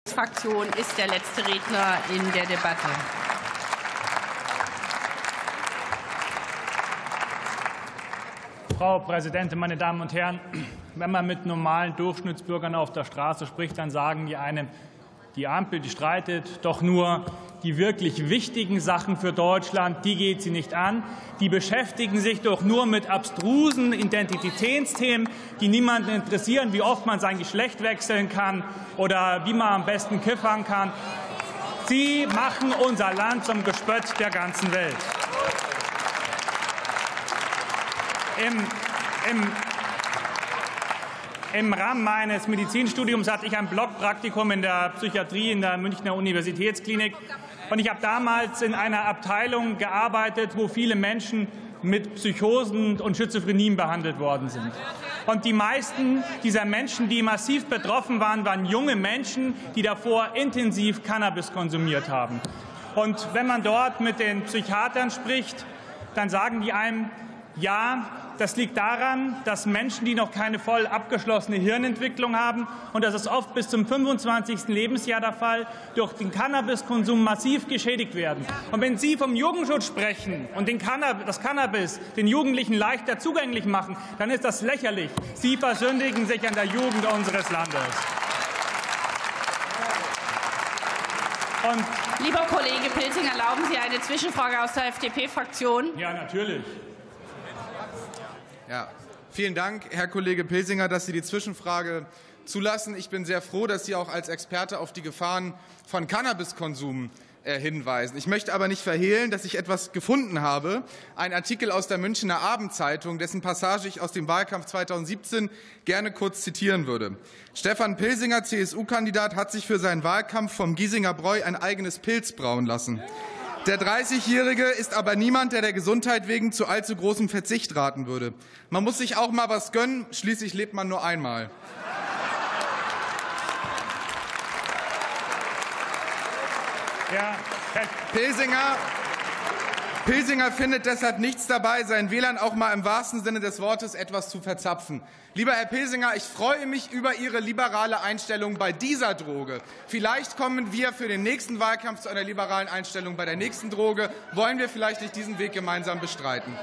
Fraktion ist der letzte Redner in der Debatte. Frau Präsidentin, meine Damen und Herren! Wenn man mit normalen Durchschnittsbürgern auf der Straße spricht, dann sagen die einem, die Ampel, die streitet doch nur die wirklich wichtigen Sachen für Deutschland, die geht sie nicht an. Die beschäftigen sich doch nur mit abstrusen Identitätsthemen, die niemanden interessieren, wie oft man sein Geschlecht wechseln kann oder wie man am besten kiffern kann. Sie machen unser Land zum Gespött der ganzen Welt. Im Rahmen meines Medizinstudiums hatte ich ein Blockpraktikum in der Psychiatrie in der Münchner Universitätsklinik. Und ich habe damals in einer Abteilung gearbeitet, wo viele Menschen mit Psychosen und Schizophrenien behandelt worden sind. Und die meisten dieser Menschen, die massiv betroffen waren, waren junge Menschen, die davor intensiv Cannabis konsumiert haben. Und wenn man dort mit den Psychiatern spricht, dann sagen die einem, ja, das liegt daran, dass Menschen, die noch keine voll abgeschlossene Hirnentwicklung haben, und das ist oft bis zum 25. Lebensjahr der Fall, durch den Cannabiskonsum massiv geschädigt werden. Und wenn Sie vom Jugendschutz sprechen und das Cannabis den Jugendlichen leichter zugänglich machen, dann ist das lächerlich. Sie versündigen sich an der Jugend unseres Landes. Und lieber Kollege Pilsing, erlauben Sie eine Zwischenfrage aus der FDP-Fraktion? Ja, natürlich. Ja, vielen Dank, Herr Kollege Pilsinger, dass Sie die Zwischenfrage zulassen. Ich bin sehr froh, dass Sie auch als Experte auf die Gefahren von Cannabiskonsum hinweisen. Ich möchte aber nicht verhehlen, dass ich etwas gefunden habe. Ein Artikel aus der Münchner Abendzeitung, dessen Passage ich aus dem Wahlkampf 2017 gerne kurz zitieren würde. Stefan Pilsinger, CSU-Kandidat, hat sich für seinen Wahlkampf vom Giesinger Bräu ein eigenes Pilz brauen lassen. Der 30-Jährige ist aber niemand, der Gesundheit wegen zu allzu großem Verzicht raten würde. Man muss sich auch mal was gönnen, schließlich lebt man nur einmal. Ja, Pilsinger findet deshalb nichts dabei, seinen Wählern auch mal im wahrsten Sinne des Wortes etwas zu verzapfen. Lieber Herr Pilsinger, ich freue mich über Ihre liberale Einstellung bei dieser Droge. Vielleicht kommen wir für den nächsten Wahlkampf zu einer liberalen Einstellung bei der nächsten Droge. Wollen wir vielleicht nicht diesen Weg gemeinsam bestreiten?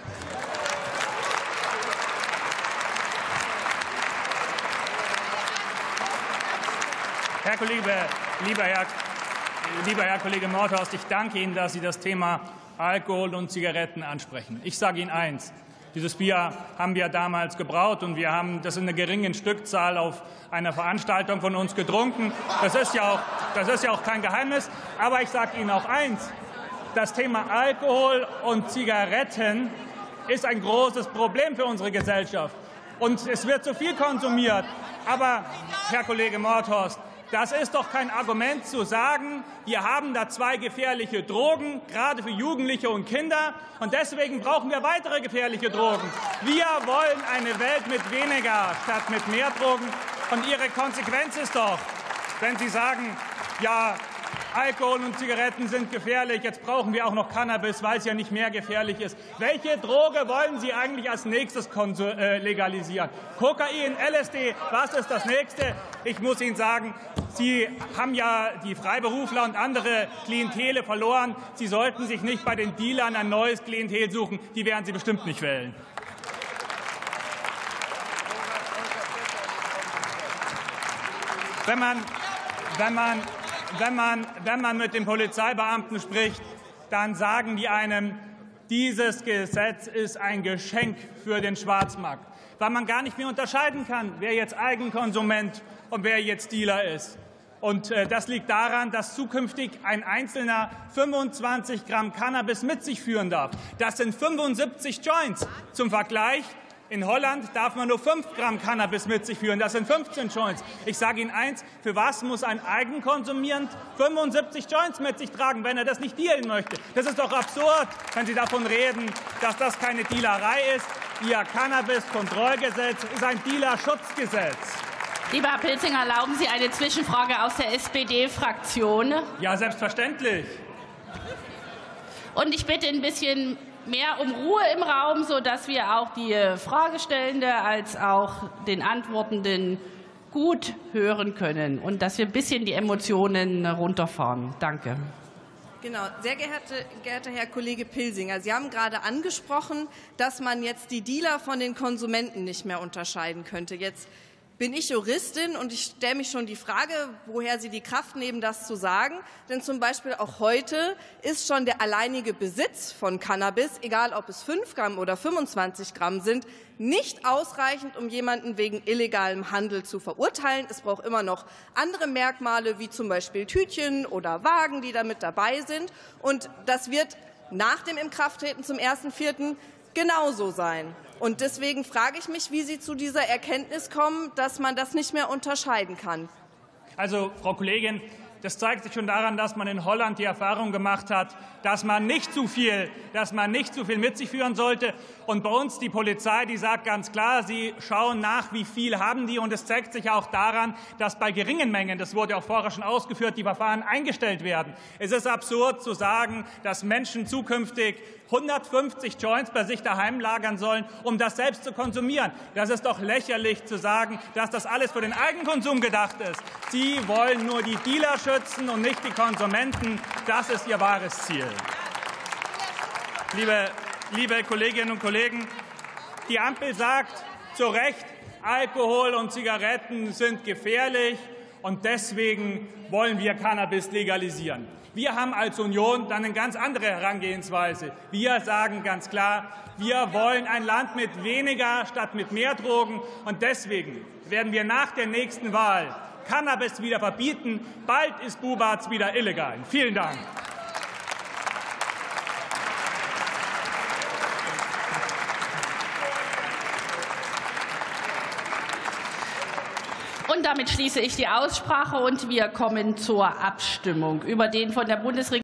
Lieber Herr Kollege Mordhorst, ich danke Ihnen, dass Sie das Thema Alkohol und Zigaretten ansprechen. Ich sage Ihnen eins. Dieses Bier haben wir damals gebraut, und wir haben das in einer geringen Stückzahl auf einer Veranstaltung von uns getrunken. Das ist ja auch kein Geheimnis. Aber ich sage Ihnen auch eins. Das Thema Alkohol und Zigaretten ist ein großes Problem für unsere Gesellschaft. Und es wird zu viel konsumiert. Aber, Herr Kollege Mordhorst, das ist doch kein Argument zu sagen, wir haben da zwei gefährliche Drogen, gerade für Jugendliche und Kinder, und deswegen brauchen wir weitere gefährliche Drogen. Wir wollen eine Welt mit weniger statt mit mehr Drogen. Und Ihre Konsequenz ist doch, wenn Sie sagen, ja, Alkohol und Zigaretten sind gefährlich, jetzt brauchen wir auch noch Cannabis, weil es ja nicht mehr gefährlich ist. Welche Droge wollen Sie eigentlich als nächstes legalisieren? Kokain, LSD, was ist das Nächste? Ich muss Ihnen sagen, Sie haben ja die Freiberufler und andere Klientele verloren. Sie sollten sich nicht bei den Dealern ein neues Klientel suchen. Die werden Sie bestimmt nicht wählen. Wenn man mit den Polizeibeamten spricht, dann sagen die einem, dieses Gesetz ist ein Geschenk für den Schwarzmarkt, weil man gar nicht mehr unterscheiden kann, wer jetzt Eigenkonsument und wer jetzt Dealer ist. Und das liegt daran, dass zukünftig ein Einzelner 25 Gramm Cannabis mit sich führen darf. Das sind 75 Joints. Zum Vergleich: in Holland darf man nur 5 Gramm Cannabis mit sich führen. Das sind 15 Joints. Ich sage Ihnen eins, für was muss ein Eigenkonsumierend 75 Joints mit sich tragen, wenn er das nicht dealen möchte? Das ist doch absurd, wenn Sie davon reden, dass das keine Dealerei ist. Ihr Cannabis-Kontrollgesetz ist ein Dealerschutzgesetz. Lieber Herr Pilsinger, erlauben Sie eine Zwischenfrage aus der SPD-Fraktion? Ja, selbstverständlich. Und ich bitte ein bisschen mehr um Ruhe im Raum, sodass wir auch die Fragestellende als auch den Antwortenden gut hören können und dass wir ein bisschen die Emotionen runterfahren. Danke. Genau, sehr geehrter Herr Kollege Pilsinger, Sie haben gerade angesprochen, dass man jetzt die Dealer von den Konsumenten nicht mehr unterscheiden könnte. Jetzt bin ich Juristin und ich stelle mich schon die Frage, woher Sie die Kraft nehmen, das zu sagen. Denn zum Beispiel auch heute ist schon der alleinige Besitz von Cannabis, egal ob es 5 Gramm oder 25 Gramm sind, nicht ausreichend, um jemanden wegen illegalem Handel zu verurteilen. Es braucht immer noch andere Merkmale, wie zum Beispiel Tütchen oder Wagen, die da mit dabei sind. Und das wird nach dem Inkrafttreten zum 1.4. genauso sein. Und deswegen frage ich mich, wie Sie zu dieser Erkenntnis kommen, dass man das nicht mehr unterscheiden kann. Also, Frau Kollegin, das zeigt sich schon daran, dass man in Holland die Erfahrung gemacht hat, dass man nicht zu viel mit sich führen sollte. Und bei uns die Polizei, die sagt ganz klar, sie schauen nach, wie viel haben die. Und es zeigt sich auch daran, dass bei geringen Mengen, das wurde auch vorher schon ausgeführt, die Verfahren eingestellt werden. Es ist absurd zu sagen, dass Menschen zukünftig 150 Joints bei sich daheim lagern sollen, um das selbst zu konsumieren. Das ist doch lächerlich zu sagen, dass das alles für den Eigenkonsum gedacht ist. Sie wollen nur die Dealer schützen und nicht die Konsumenten. Das ist Ihr wahres Ziel. Liebe Kolleginnen und Kollegen, die Ampel sagt zu Recht, Alkohol und Zigaretten sind gefährlich, und deswegen wollen wir Cannabis legalisieren. Wir haben als Union dann eine ganz andere Herangehensweise. Wir sagen ganz klar, wir wollen ein Land mit weniger statt mit mehr Drogen. Und deswegen werden wir nach der nächsten Wahl Cannabis wieder verbieten. Bald ist Bubatz wieder illegal. Vielen Dank. Und damit schließe ich die Aussprache und wir kommen zur Abstimmung über den von der Bundesregierung